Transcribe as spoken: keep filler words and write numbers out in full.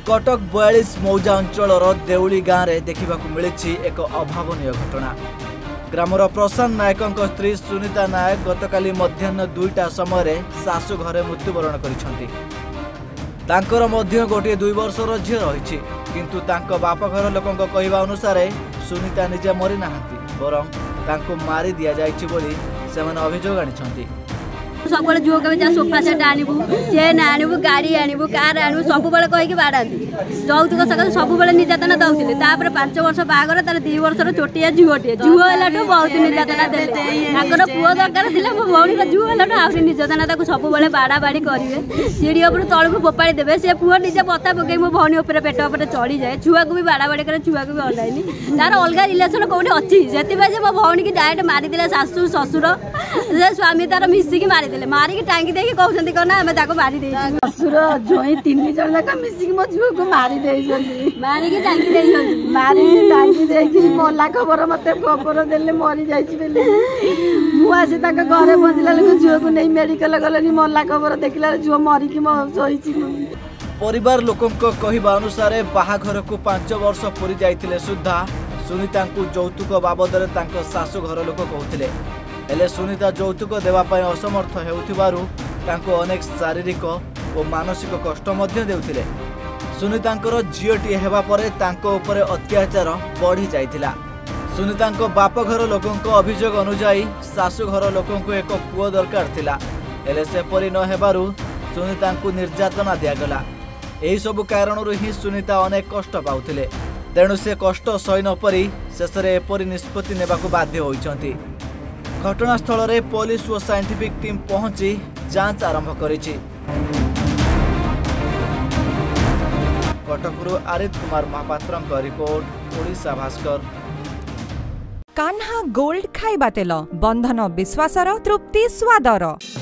कटक बयालीस मौजा अंचल देउली गाँव में देखा मिली एक अभावन घटना। ग्रामर प्रशांत नायकों स्त्री सुनीता नायक गतकाली मध्याह्न दुईटा समय शाशु घरे मृत्युवरण कर गोटे दुई वर्षर झी रही किंतु तांको बाप घर लोकों कहवा अनुसार सुनीता निजे मरी ना बरं तांको मारी दि जाने अभियोग आनी सब झुओ के सोफा सेट आणबू चेन आणबू गाड़ी आणबू कार आणबू सब कहीकि बाढ़ाती जौतुक सकाल सब निर्यातना दौले पांच वर्ष बाहर तार दी वर्षर छोटिया झुओटे झुओ है बहुत निर्यातना देते पुओ दरकार थी मो भौणी झुओ है आहरी निर्यातना सब बाड़ा बाड़ी करेंगे सीढ़ी उपर तौक फोपाड़ी देवे से पुओ निजे पता पकई मो भौणी उपर पेट उपर चढ़ी जाए छुआ को भी बाड़ा बाड़ी करे छुआ को भी अनाइनी तार अलग रिलेसन कौटे अच्छी से मो भौणी की डायरेक्ट मारिदे शाशु ससुर स्वामी तार मिसिकी मारी मारिक टांगी देखिए कहते कौन आम मारी ससुर जोई तीन जन जाक मिसिक मो झुओ को मारी मारिक टांगी मारिक टांगी देखी मला खबर मत खबर देले मरी जाइए मुझे घर पहुँचला झुओ को नहीं मेडिकल गले मला खबर देखला झुओ मरिक शोची। परिवार लोकों कहवा अनुसार बाहाघर को पांच वर्ष पूरी जाइतिले सुद्धा सुनीता को यौतुक बाबद शाशु घर लोक कहते हेले सुनीता यौतुक देवाई असमर्थ हेउथिबारु तांको अनेक शारीरिक और मानसिक कष्ट मध्य देउथिले। सुनीतांकर झीओटी हेबा परे तांको उपरे अत्याचार बढ़ी जाइथिला। सुनीतांको बाप घर लोकों अभियोग अनुसार शाशु घर लोकों एक पुओ दरकार थिला हेले से परि न हेबारु सुनीतांको निर्यातना दियागला। एही सब कारणरु ही सुनीता अनेक कष्ट पाउथिले तेणु से कष्ट सही न परि शेषरे एपरि निष्पत्ति नेबाकु बाध्य होइछंती। घटनास्थल रे पुलिस और साइंटिफिक टीम पहुंची जांच आरंभ करिछि। कटकरू आरित कुमार महापात्र रिपोर्ट ओडिशा भास्कर। कान्हा गोल्ड खाइबा तेल बंधन विश्वासर तृप्ति स्वादर।